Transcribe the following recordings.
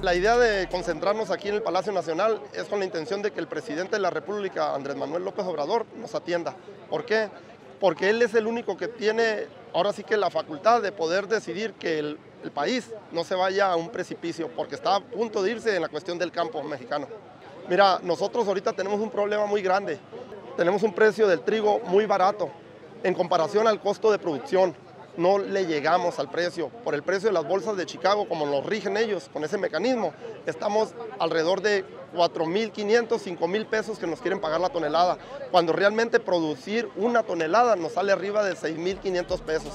La idea de concentrarnos aquí en el Palacio Nacional es con la intención de que el presidente de la República, Andrés Manuel López Obrador, nos atienda. ¿Por qué? Porque él es el único que tiene, ahora sí que la facultad de poder decidir que el país no se vaya a un precipicio, porque está a punto de irse en la cuestión del campo mexicano. Mira, nosotros ahorita tenemos un problema muy grande. Tenemos un precio del trigo muy barato en comparación al costo de producción. No le llegamos al precio. Por el precio de las bolsas de Chicago, como lo rigen ellos con ese mecanismo, estamos alrededor de 4,500, 5,000 pesos que nos quieren pagar la tonelada, cuando realmente producir una tonelada nos sale arriba de 6,500 pesos.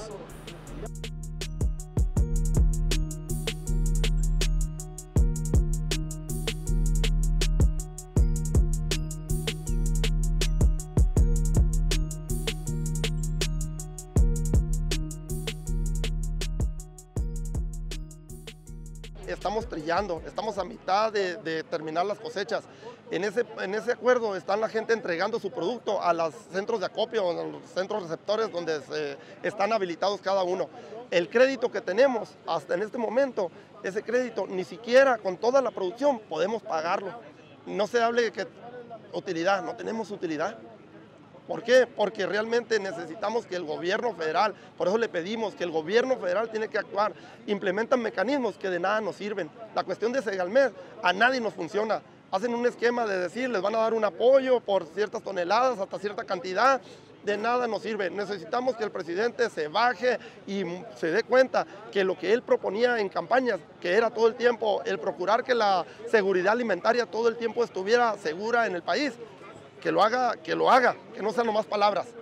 Estamos trillando, estamos a mitad de terminar las cosechas. En ese acuerdo están la gente entregando su producto a los centros de acopio, a los centros receptores donde están habilitados cada uno. El crédito que tenemos hasta en este momento, ese crédito ni siquiera con toda la producción podemos pagarlo. No se hable de que utilidad, no tenemos utilidad. ¿Por qué? Porque realmente necesitamos que el gobierno federal, por eso le pedimos que el gobierno federal tiene que actuar, implementan mecanismos que de nada nos sirven. La cuestión de Segalmex a nadie nos funciona. Hacen un esquema de decir, les van a dar un apoyo por ciertas toneladas hasta cierta cantidad, de nada nos sirve. Necesitamos que el presidente se baje y se dé cuenta que lo que él proponía en campañas, que era todo el tiempo el procurar que la seguridad alimentaria todo el tiempo estuviera segura en el país, que lo haga, que no sean nomás palabras.